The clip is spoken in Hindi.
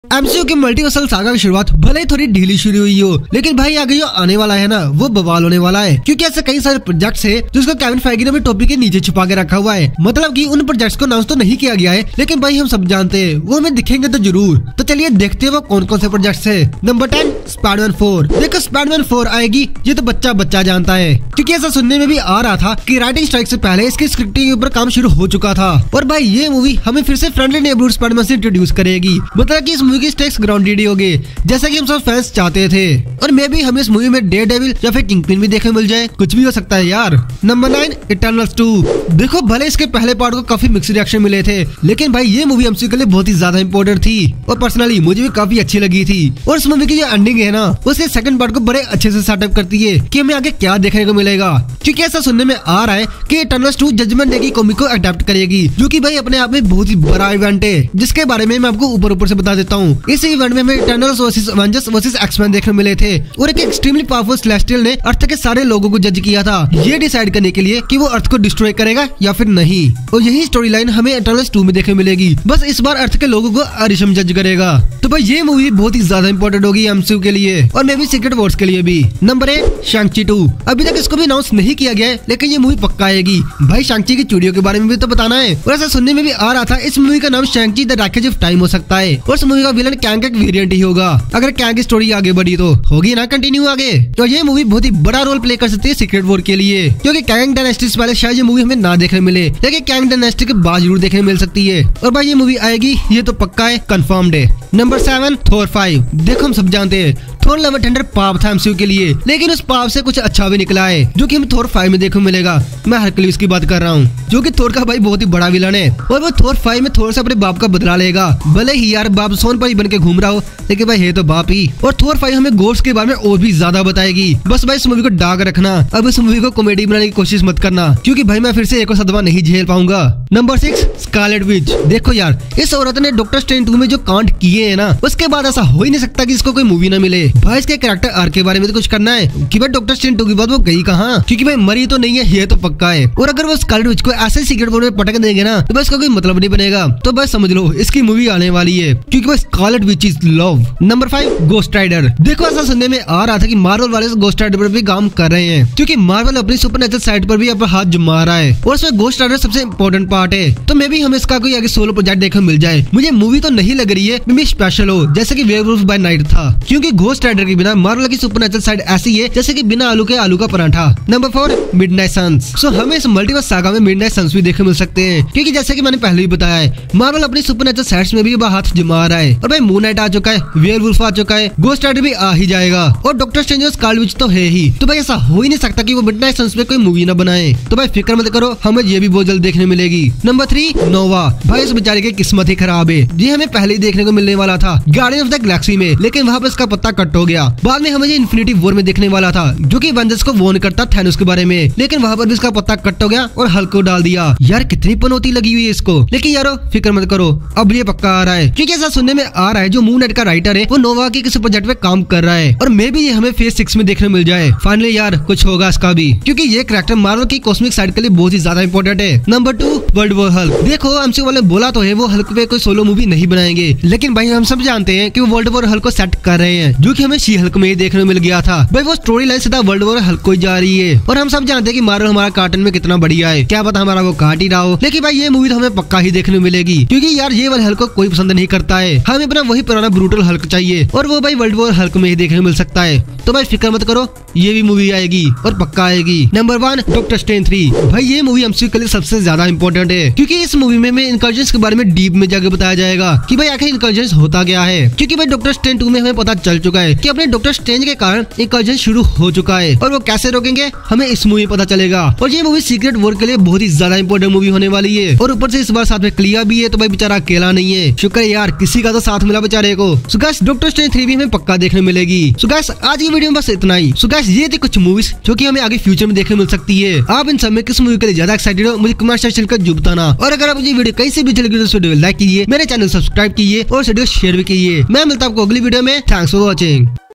एमसीयू के मल्टीवर्सल सागा की शुरुआत भले ही थोड़ी ढीली शुरू हुई हो, लेकिन भाई आगे जो आने वाला है ना वो बवाल होने वाला है, क्योंकि ऐसे कई सारे प्रोजेक्ट्स है जिसको केविन फेगी ने अपने टोपी के नीचे छुपा के रखा हुआ है। मतलब कि उन प्रोजेक्ट्स को अनाउंस तो नहीं किया गया है, लेकिन भाई हम सब जानते हैं वो हमें दिखेंगे तो जरूर। तो चलिए देखते हैं वो कौन कौन से प्रोजेक्ट्स है। Number 10 Spiderman 4। देखो स्पाइडरमैन 4 आएगी ये तो बच्चा जानता है, क्योंकि ऐसा सुनने में भी आ रहा था कि राइटिंग स्ट्राइक से पहले इसकी स्क्रिप्टिंग के ऊपर काम शुरू हो चुका था। और भाई ये मूवी हमें फिर से फ्रेंडली नेबरहुड स्पाइडरमैन से इंट्रोड्यूस करेगी। मतलब कि इस मूवी की स्टेक्स ग्राउंडेड होगी जैसा कि हम सब फैंस चाहते थे। और मे भी हमें इस मूवी में डेयरडेविल या फिर किंगपिन भी देखने मिल जाए, कुछ भी हो सकता है यार। Number 9 Eternals 2। देखो भले इसके पहले पार्ट को काफी मिक्स्ड रिएक्शन मिले थे, लेकिन भाई ये मूवी एमसीयू के लिए बहुत ही ज्यादा इंपॉर्टेंट थी और पर्सनली मुझे भी काफी अच्छी लगी थी। और इस मूवी की जो एंडिंग है ना उसके सेकंड पार्ट को बड़े अच्छे से सेटअप करती है कि हमें आगे क्या देखने को मिलेगा, क्योंकि ऐसा सुनने में आ रहा है कि इटर्नल्स 2 जजमेंट डे की कॉमिक को अडैप्ट करेगी, जो कि भाई अपने आप में बहुत ही बड़ा इवेंट है, जिसके बारे में मैं आपको ऊपर से बता देता हूँ। इस इवेंट में हमें Eternals versus Avengers versus X Men देखने मिले थे और एक एक्सट्रीमली पावरफुल सेलेस्टियल ने अर्थ के सारे लोगों को जज किया था ये डिसाइड करने के लिए कि वो अर्थ को डिस्ट्रॉय करेगा या फिर नहीं। और यही स्टोरी लाइन हमें इटर्नल्स 2 में देखने मिलेगी, बस इस बार अर्थ के लोगों को अरिशम जज करेगा। तो भाई ये मूवी बहुत ही ज्यादा इंपॉर्टेंट होगी एमसीयू के लिए और मे भी सीक्रेट वॉर्स के लिए भी। Number 8 Shang Chi 2। अभी तक इसको भी अनाउंस नहीं किया गया है, लेकिन ये मूवी पक्का आएगी। भाई शैंग-ची की चूड़ियों के बारे में भी तो बताना है, और ऐसा सुनने में भी आ रहा था इस मूवी का नाम Shang Chi the wreckage of time हो सकता है और इस मूवी का विलन कैंग का वेरिएंट ही होगा। अगर कैंग की स्टोरी आगे बढ़ी तो होगी ना कंटिन्यू आगे। तो ये मूवी बहुत ही बड़ा रोल प्ले कर सकती है सीक्रेट वॉर के लिए, क्योंकि कैंग डायनेस्टी से पहले शायद ये मूवी हमें ना देखने मिले, लेकिन कैंग डायनेस्टी के बाद जरूर देखने मिल सकती है। और भाई ये मूवी आएगी ये तो पक्का है, कंफर्म्ड है। Number 7 Thor 5। देखो हम सब जानते हैं थोर लव एंड थंडर पाप था एमसीयू के लिए, लेकिन उस पाप से कुछ अच्छा भी निकला है, जो कि हमें थोर 5 में देखने मिलेगा। मैं हरक्यूलिस की बात कर रहा हूँ, जो कि थोर का भाई बहुत ही बड़ा विलन है और वो थोर 5 में थोर से अपने बाप का बदला लेगा। भले ही यार बाप सोन पर ही बन के घूम रहा हो, लेकिन भाई है तो बाप ही। और थोर 5 हमें गोड्स के बारे में और भी ज्यादा बताएगी। बस भाई इस मूवी को डार्क रखना, अब इस मूवी को कॉमेडी बनाने की कोशिश मत करना, क्योंकि भाई मैं फिर से एक और सदमा नहीं झेल पाऊंगा। Number 6 Scarlet Witch. देखो यार इस औरत ने डॉक्टर स्ट्रेंज 2 में जो कांड किए हैं ना, उसके बाद ऐसा हो ही नहीं सकता कि इसको कोई मूवी ना मिले। भाई इसके कैरेक्टर आर्क के बारे में तो कुछ करना है कि भाई डॉक्टर स्ट्रेंज 2 के बाद वो गई कहाँ, क्योंकि भाई मरी तो नहीं है ये तो पक्का है। और अगर वो स्कारलेट विच को ऐसे सीक्रेट वॉर में पटक देंगे ना तो बस इसका कोई मतलब नहीं बनेगा। तो बस समझ लो इसकी मूवी आने वाली है, क्योंकि भाई Scarlet Witch is love. Number 5 Ghost Rider. देखो ऐसा सुनने में आ रहा था कि मार्वल वाले गोस्ट राइडर पर भी काम कर रहे हैं, क्योंकि मार्वल अपनी सुपरनैचुरल साइड पर भी अपना हाथ जमा रहा है और उसमें गोस्ट राइडर सबसे इम्पोर्टेंट पार्ट है। तो मे भी हमें इसका कोई आगे सोलो प्रोजेक्ट देखने मिल जाए। मुझे मूवी तो नहीं लग रही है, मे भी स्पेशल हो जैसे कि वेयरवुल्फ बाय नाइट था, क्योंकि घोस्ट राइडर के बिना मार्वल की सुपरनैचुरल साइड ऐसी है जैसे कि बिना आलू के आलू का पराठा। Number 4 Midnight Sons. सो हमें इस मल्टीवर्स सागा में मिडनाइट सन्स भी देखने मिल सकते हैं, क्योंकि जैसे कि मैंने पहले भी बताया है मार्वल अपनी सुपरनैचुरल साइड्स में भी हाथ जमा रहा है। और भाई मून नाइट आ चुका है, वेयरवुल्फ आ चुका है, घोस्ट राइडर भी आ ही जाएगा और डॉक्टर स्ट्रेंज और स्कारलेट विच तो है ही। तो भाई ऐसा हो ही नहीं सकता कि वो मिडनाइट सन्स पे कोई मूवी ना बनाए। तो भाई फिक्र मत करो, हमें ये भी बहुत जल्द देखने मिलेगी। Number 3 Nova. भाई इस बेचारे की किस्मत ही खराब है, ये हमें पहले ही देखने को मिलने वाला था गार्डियन ऑफ द गैलेक्सी में, लेकिन वहाँ पर इसका पत्ता कट हो गया। बाद में हमें ये इन्फिनिटी वॉर में देखने वाला था, जो कि एवेंजर्स को वार्न करता थैनोस के बारे में, लेकिन वहाँ पर भी इसका पत्ता कट हो गया और हल्क को डाल दिया। यार कितनी पनौती लगी हुई है इसको, लेकिन यारो फिक्र मत करो अब ये पक्का आ रहा है, क्योंकि ऐसा सुनने में आ रहा है जो मून नाइट का राइटर है वो नोवा की किसी प्रोजेक्ट पे काम कर रहा है और मे भी ये हमें फेज 6 में देखने मिल जाए। फाइनली यार कुछ होगा इसका भी, क्योंकि ये कैरेक्टर मार्वल की कॉस्मिक साइड के लिए बहुत ही ज्यादा इंपॉर्टेंट है। Number 2 World War Hulk. देखो एमसीयू वाले बोला तो है वो हल्क पे कोई सोलो मूवी नहीं बनाएंगे, लेकिन भाई हम सब जानते हैं कि वो वर्ल्ड वॉर हल्क को सेट कर रहे हैं, जो कि हमें शी हल्क में ही देखने मिल गया था। भाई वो स्टोरी लाइन सीधा वर्ल्ड वॉर हल्क को ही जा रही है और हम सब जानते हैं कि मार्वल हमारा कार्टून में कितना बढ़िया है, क्या पता हमारा वो काट ही रहा हो, लेकिन भाई ये मूवी तो हमें पक्का ही देखने मिलेगी, क्योंकि यार ये वाले हल्क को कोई पसंद नहीं करता है। हमें अपना वही पुराना ब्रूटल हल्क चाहिए और वो भाई वर्ल्ड वॉर हल्क में ही देखने मिल सकता है। तो भाई फिक्र मत करो, ये भी मूवी आएगी और पक्का आएगी। Number 1 doctor Strange 3। भाई ये मूवी एमसीयू के लिए सबसे ज्यादा इंपॉर्टेंट है, क्योंकि इस मूवी में हमें इनकर्जन्स के बारे में डीप में जाकर बताया जाएगा कि भाई आखिर इनकर्जन्स होता क्या है, क्योंकि भाई डॉक्टर स्ट्रेंज 2 में हमें पता चल चुका है कि अपने डॉक्टर स्ट्रेंज के कारण इनकर्जन शुरू हो चुका है और वो कैसे रोकेंगे हमें इस मूवी पता चलेगा। और ये मूवी सीक्रेट वॉर के लिए बहुत ही ज्यादा इंपॉर्टेंट मूवी होने वाली है और ऊपर से इस बार साथ में क्लिया भी है, तो भाई बेचारा अकेला नहीं है, शुक्र यार किसी का तो साथ मिला बेचारे को। सो गाइस डॉक्टर स्ट्रेंज 3 भी हमें पक्का देखने मिलेगी। सो गाइस आज की वीडियो में बस इतना ही। सो गाइस ये थी कुछ मूवीज जो कि हमें आगे फ्यूचर में देखने मिल सकती है। आप इन सब में किस मूवी के लिए ज्यादा एक्साइटेड हो मुझे कमेंट सेक्शन कर जो बताना, और अगर आप मुझे वीडियो कैसे भी चलेगी तो वीडियो लाइक कीजिए, मेरे चैनल सब्सक्राइब कीजिए और वीडियो शेयर भी कीजिए। मैं मिलता हूं आपको अगली वीडियो में। Thanks for watching.